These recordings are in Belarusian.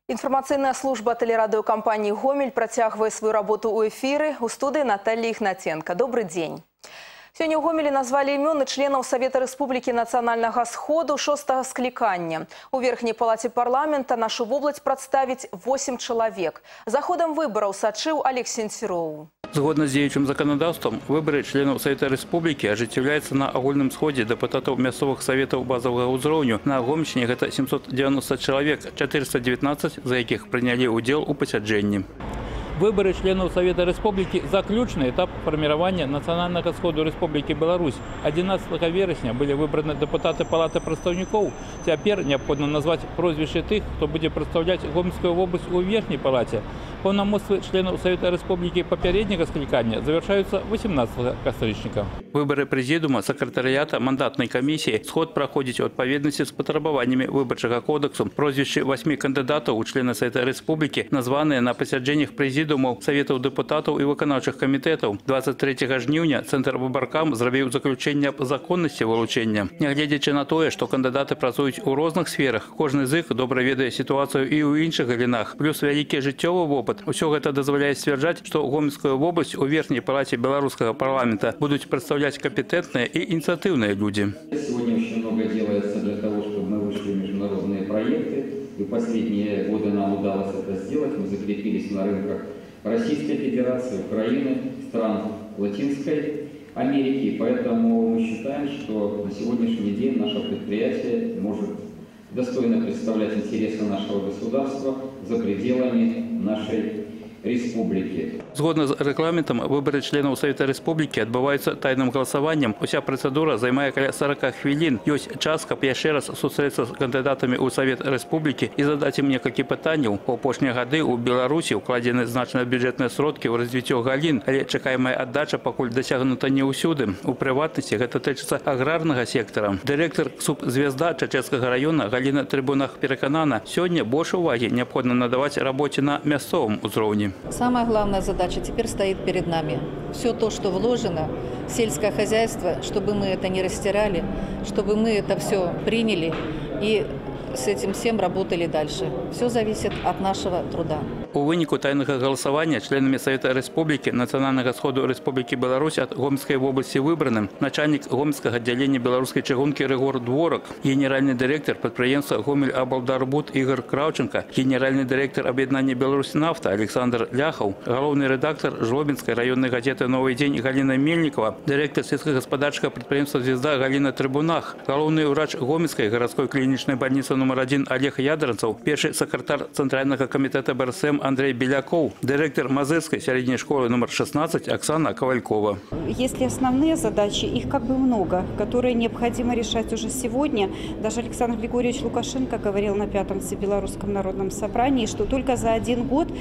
Информационная служба телерадиокомпании «Гомель» протягивает свою работу у эфиры. У студии Наталья Игнатенко. Добрый день. Сегодня у Гомелі назвали імёны членов Совета Республики Национального Сходу 6-го скликания. У Верхней палате парламента нашу область представить 8 человек. За ходом выборов сочил Олег Сенцероу. Згодно з дзеючым законодавством, выборы членов Совета Республики ажыццяўляюцца на агульным сходе депутатов мясцовых советов базового ўзроўню. На Гомельщине это 790 человек, 419 за якіх приняли удел у пасяджэнні. Выборы членов Совета Республики – заключный этап формирования Национального сходу Республики Беларусь. 11 вересня были выбраны депутаты Палаты представников. Теперь необходимо назвать прозвище тех, кто будет представлять Гомельскую область у Верхней Палате. Полномочия членов Совета Республики попереднего скликания завершаются 18 кастрычника. Выборы президиума, секретариата, мандатной комиссии сход проходит от поведности с потребованиями выборчего кодекса. Прозвище 8 кандидатов у члена Совета Республики, названные на посяджениях президиума Советов депутатов и выконавчих комитетов. 23 жніўня Центр выбаркам зрабіў заключение об законности вылучения. Нягледзячы на то, что кандидаты працуюць у разных сферах, кожны з іх добра ведае ситуацию и у іншых галінах, плюс вялікі жыццёвы опыт. Усё гэта дазваляе сцвярджаць, что Гомельскую область у Верхней палате белорусского парламента будут представлять компетентные и инициативные люди. Сегодня очень много делается для того, чтобы мы вышли в международные проекты. И в последние годы нам удалось это сделать. Мы закрепились на рынках Российской Федерации, Украины, стран Латинской Америки. И поэтому мы считаем, что на сегодняшний день наше предприятие может достойно представлять интересы нашего государства за пределами нашей республики. Згодно з регламентом, выборы членов Совета Республики отбываются тайным голосованием. Вся процедура займае каля 40 хвилин. Есть час, каб яшчэ раз сустрэцца з кандидатами у Совет Республики и задать им некалькі пытанняў. У апошнія гады у Беларусі укладзены значныя бюджэтныя сродкі ў развіццё галін, але чакаемая аддача пакуль дасягнута не ўсюды. У прыватнасці гэта тычыцца аграрнага сектора. Дырэктар КСУП «Звезда» Чачэцкага района Галіна Трыбунах пераканана, сёння больше уваги необходимо надаваць работе на мясцовым узроўні. Самая главная задача теперь стоит перед нами. Все то, что вложено в сельское хозяйство, чтобы мы это не растирали, чтобы мы это все приняли и с этим всем работали дальше. Все зависит от нашего труда. У выніку тайного голосования членами Совета Республики Национального сходу Республики Беларусь от Гомельской области выбранным начальник Гомельского отделения белорусской чыгунки Рыгор Дворок, генеральный директор предприятия Гомель Облдарбуд Игорь Кравченко, генеральный директор объединения Беларусь Нафта Александр Ляхов, главный редактор Жлобинской районной газеты «Новый день» Галина Мельникова, директор сельскохозяйственного предприятия «Звезда» Галина Трибунах, главный врач Гомельской городской клиничной больницы номер 1 Олег Ядранцев, первый секретарь Центрального комитета БРСМ Андрей Беляков, директор Мазырской средней школы номер 16 Оксана Ковалькова. Если основные задачи, их как бы много, которые необходимо решать уже сегодня. Даже Александр Григорьевич Лукашенко говорил на 5-м Всебелорусском народном собрании, что только за один год,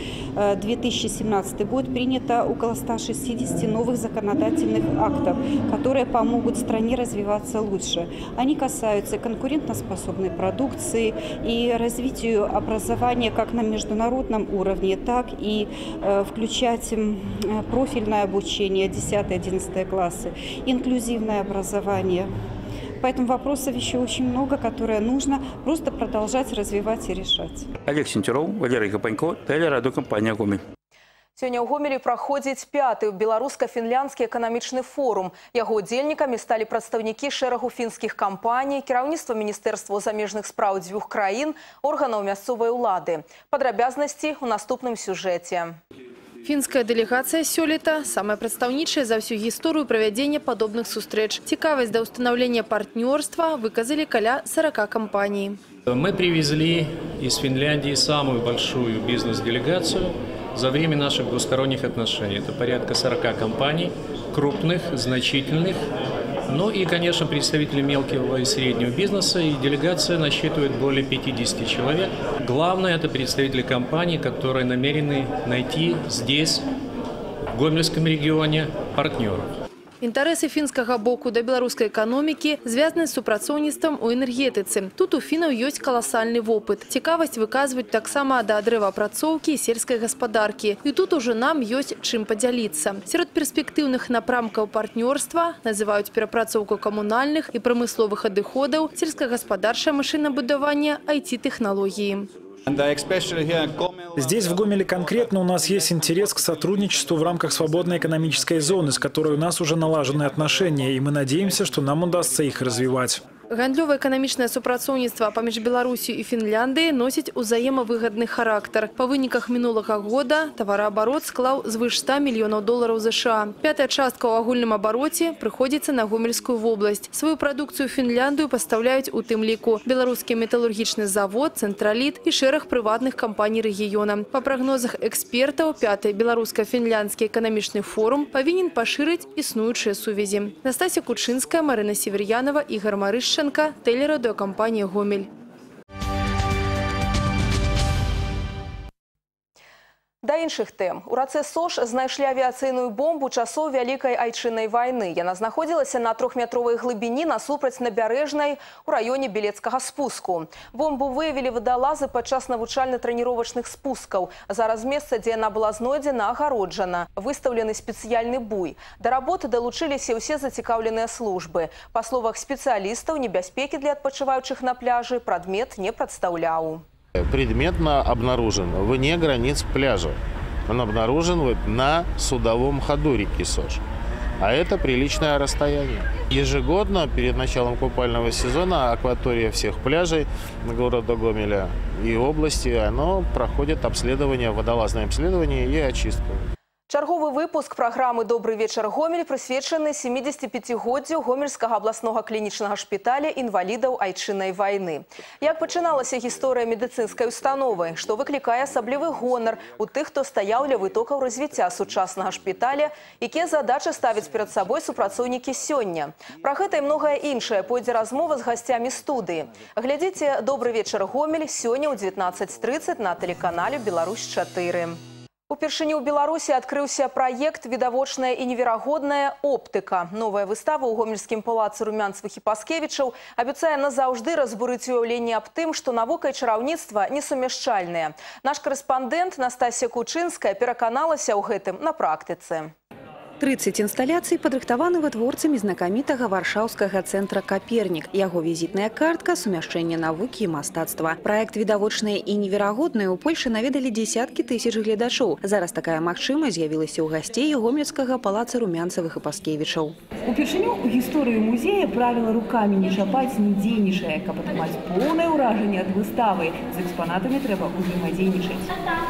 2017 год, принято около 160 новых законодательных актов, которые помогут стране развиваться лучше. Они касаются конкурентоспособной продукции и развитию образования как на международном уровне, так и включать профильное обучение 10-11 классы, инклюзивное образование. Поэтому вопросов еще очень много, которые нужно просто продолжать развивать и решать. Олег Сенцероу, Валерий Гапанько, телерадиокомпания «Гомель». Сегодня ў Гомелі праходзіць 5-й беларуска-фінляндскі эканамічны форум. Яго удзельнікамі сталі прадстаўнікі шэрагу фінскіх кампаній, кіраўніцтва Міністэрства замежных спраў дзвюх краін, органаў мясцовай улады. Падрабязнасці ў наступным сюжэце. Финская делегация сёлета – самая прадстаўнічая за всю историю проведения подобных сустрэч. Цікавасць до установления партнерства выказали каля 40 компаний. Мы привезли из Финляндии самую большую бизнес-делегацию за время наших двусторонних отношений. Это порядка 40 компаний, крупных, значительных. Ну и, конечно, представители мелкого и среднего бизнеса. И делегация насчитывает более 50 человек. Главное – это представители компаний, которые намерены найти здесь, в Гомельском регионе, партнеров. Інтарэсы фінскага боку да беларускай эканомікі звязаны з супрацоўніцтвам у энергетыцы. Тут у фінаў ёсць каласальны вопыт. Цікавасць выказваюць таксама да дрэваапрацоўкі і сельскай гаспадаркі. І тут уже нам ёсць чым падзяліцца. Сярод перспектыўных напрамкаў партнёрства называюць перапрацоўку камунальных і прамысловых адыходаў, сельскагаспадарчае машынабудаванне, IT-тэхналогіі. Здесь, в Гомеле, конкретно у нас есть интерес к сотрудничеству в рамках свободной экономической зоны, с которой у нас уже налажены отношения, и мы надеемся, что нам удастся их развивать. Гандлёва-эканамічнае супрацоўніцтва паміж Беларусью і Фінляндыяй носіць узаемавыгадны характар. Па выніках мінулага года тавараабарот склаў звыш 100 мільёнаў долараў США. Пятая частка ў агульным абароце прыходзіцца на Гомельскую вобласць. Сваю прадукцыю ў Фінляндыю пастаўляюць у тым ліку беларускі металургічны завод, цэнтраліт і шэраг прыватных кампаній рэгіёна. Па прагнозах экспертаў, пяты беларуска-фінляндскі эканамічны форум павінен пашырыць існуючыя сувязі. Настасья Кучынская, Марина Северьянова, Ігор Марышченко, телерадиокомпания «Гомель». Да іншых тэм. У рацэ Сош знайшлі авіяцыйную бомбу часоў Вялікай Айчыннай вайны. Яна знаходзілася на 3-метровай глыбіні насупраць набярэжнай у раёне Белецкага спуску. Бомбу выявілі вадалазы падчас навучальна-трэніровачных спускаў. Зараз месца, дзе яна была знойдзена, агароджана. Выстаўлены спецыяльны буй. Да работы далучыліся ўсе зацікаўленыя службы. Па словах спецыялістаў, небяспекі для адпачываючых на пляжы прадмет не прадстаўляў. Предметно обнаружен вне границ пляжа. Он обнаружен на судовом ходу реки Сош. А это приличное расстояние. Ежегодно перед началом купального сезона акватория всех пляжей города Гомеля и области оно проходит обследование, водолазное обследование и очистку. Чарговы выпуск праграмы «Добрый вечер, Гомель» прысвечаны 75-годдзю Гомельскага абласнога клінічнага шпіталя інвалідаў Айчыннай вайны. Як пачыналася гісторыя медыцынскай установы, што выклікае асаблівы гонар у тых, хто стаяў ля вытокаў развіцця сучаснага шпіталя, якія задачы ставяць перад сабой супрацоўнікі сёння. Пра гэта і многае іншае пойдзе размова з гасцямі студыі. Глядзіце «Добрый вечер, Гомель» сёння ў 19:30 на тэлеканале «Беларусь-4». Упершыню ў Беларусі адкрыўся праект «Відавочная і неверагодная оптыка». Новая выстава ў гомельскім палацы Румянцевых і Паскевічаў абяцае назаўжды разбурыць уяўленне аб тым, што навука і чараўніцтва несумяшчальныя. Наш корэспандэнт Настасья Кучынская пераканалася ў гэтым на практыцы. 30 інсталяцый падрыхтаваны вытворцамі знакамітага варшаўскага цэнтра «Капернік». Яго візітная картка – сумяшчэнне навукі і мастацтва. Праект «Відавочнае і неверагоднае» у Польшы наведалі дзесяткі тысяч гледачоў. Зараз такая магчымасць з'явілася ў гасцей гомельскага палаца Румянцевых і Паскевічаў. Упершыню ў гісторыі музея правіла рукамі не чапаць, не дзейнічае. Каб атрымаць поўнае ўражанне ад выставы, з экспанатамі трэба ўзаемадзейнічаць.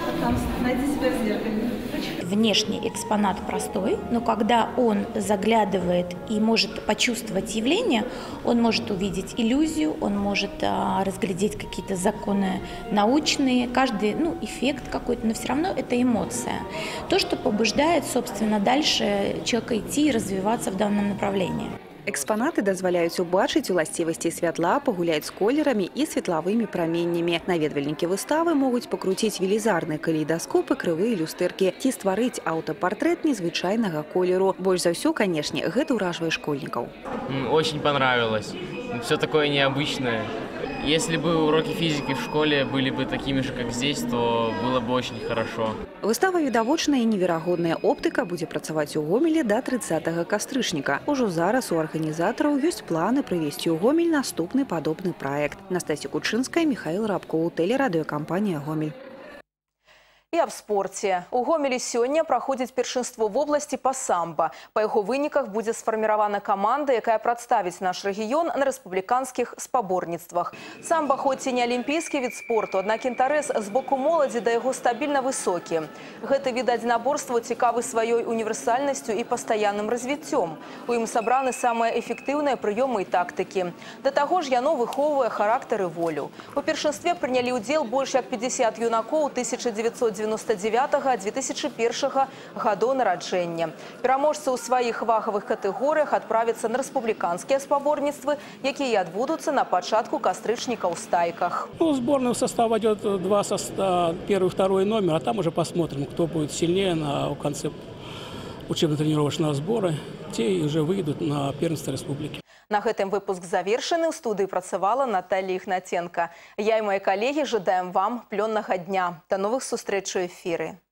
Внешний экспонат простой, но когда он заглядывает и может почувствовать явление, он может увидеть иллюзию, он может разглядеть какие-то законы научные, каждый эффект какой-то, но все равно это эмоция. То, что побуждает, собственно, дальше человека идти и развиваться в данном направлении. Экспонаты дазваляюць убачыць уласцівасці святла, пагуляць з колерамі і светлавымі праменнямі. Наведвальнікі выставы могуць пакруціць велізарны калейдаскоп і крывыя люстэркі ці стварыць аўтапартрэт незвычайнага колеру. Больш за ўсё, канешне, гэта ўражвае школьнікаў. Очень понравилось. Все такое необычное. Если бы уроки физики в школе были бы такими же, как здесь, то было бы очень хорошо. Выстава «Відавочная і неверагодная оптыка» будзе працаваць у Гомелі да 30 кастрычніка. Ужо зараз у арганізатараў ёсць планы прывесці ў Гомель наступны падобны праект. Настасья Кучынская, Михаил Рабкоў, телерадиокомпания «Гомель». І аб спорце. У Гомелі сёння праходзіць першынство вобласці па самба. Па яго выніках будзе сфарміравана каманда, якая прадставіць наш рэгіён на рэспубліканскіх спаборніцтвах. Самба хоць і не алімпійскі від спорту, аднак інтарэс з боку моладзі да яго стабільна высокі. Гэты від адзінаборства цікавы сваёй універсальнасцю і пастаянным развіццём. У ім сабраны самыя эфектыўныя прыёмы і тактыкі. Да таго ж яно выхоўвае характар і волю. У першынстве прынялі ўдзел больш як 50 юнакоў 1999-2001 гадоў нараджэння. Пераможцы ў сваіх вагавых катэгорыях адправяцца на рэспубліканскія спаборніцтвы, якія адбудуцца на пачатку кастрычніка ў Стайках. Сборный состав войдет два состава, первый и второй номер, а там уже посмотрим, кто будет сильнее в конце учебно-тренировочного сбора. Те уже выйдут на первенство республики. На гэтым выпуск завершаны. У студыі працавала Наталья Ігнаценка. Я і мои калегі жадаем вам плённага дня. До новых сустрэч у эфіры.